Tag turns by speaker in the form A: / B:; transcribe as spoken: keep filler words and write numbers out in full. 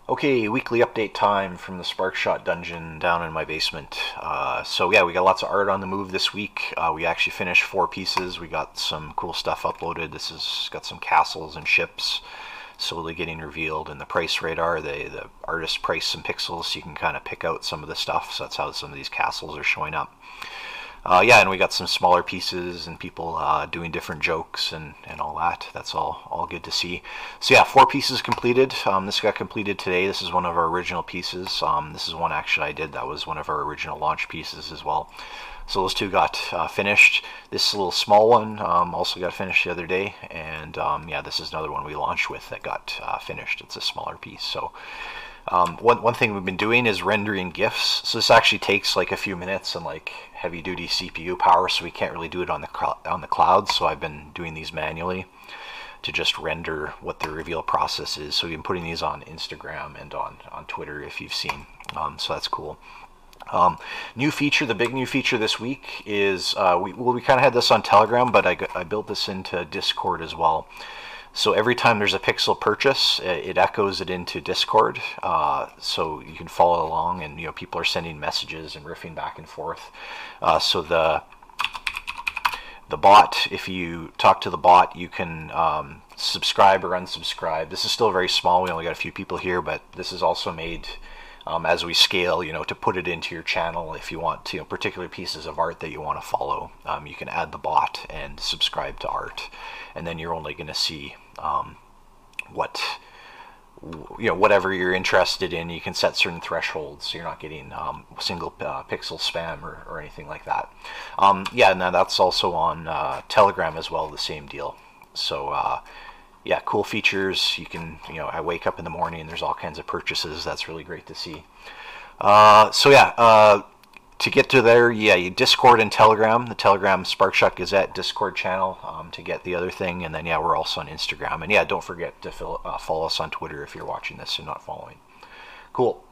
A: Okay, weekly update time from the Sparkshot dungeon down in my basement. Uh, so yeah, we got lots of art on the move this week. Uh, we actually finished four pieces. We got some cool stuff uploaded. This has got some castles and ships slowly getting revealed, and the price radar. They the artist priced some pixels, so you can kind of pick out some of the stuff. So that's how some of these castles are showing up. Uh, yeah, and we got some smaller pieces and people uh, doing different jokes and, and all that. That's all all good to see. So yeah, four pieces completed. Um, this got completed today. This is one of our original pieces. Um, this is one actually I did. That was one of our original launch pieces as well. So those two got uh, finished. This little small one um, also got finished the other day. And um, yeah, this is another one we launched with that got uh, finished. It's a smaller piece. So um, one, one thing we've been doing is rendering GIFs. So this actually takes like a few minutes and like heavy duty C P U power, so we can't really do it on the on the cloud. So I've been doing these manually to just render what the reveal process is. So we've been putting these on Instagram and on, on Twitter if you've seen. Um, so that's cool. Um, new feature, the big new feature this week is, uh, we, well, we kind of had this on Telegram, but I, I built this into Discord as well. So every time there's a pixel purchase, it echoes it into Discord, uh, so you can follow along, and you know people are sending messages and riffing back and forth. Uh, so the the bot, if you talk to the bot, you can um, subscribe or unsubscribe. This is still very small. We only got a few people here, but this is also made um, as we scale. You know, to put it into your channel if you want to, you know, particular pieces of art that you want to follow. Um, you can add the bot and subscribe to art, and then you're only going to see um, what you know whatever you're interested in. You can set certain thresholds, so you're not getting um, single uh, pixel spam or, or anything like that. Um, yeah, and that's also on uh, Telegram as well, the same deal. So uh, yeah, cool features. You can, you know, I wake up in the morning and there's all kinds of purchases. That's really great to see. Uh, so yeah, uh, to get to there, yeah, you Discord and Telegram, the Telegram Sparkshot Gazette Discord channel um, to get the other thing. And then, yeah, we're also on Instagram. And yeah, don't forget to fill, uh, follow us on Twitter if you're watching this and not following. Cool.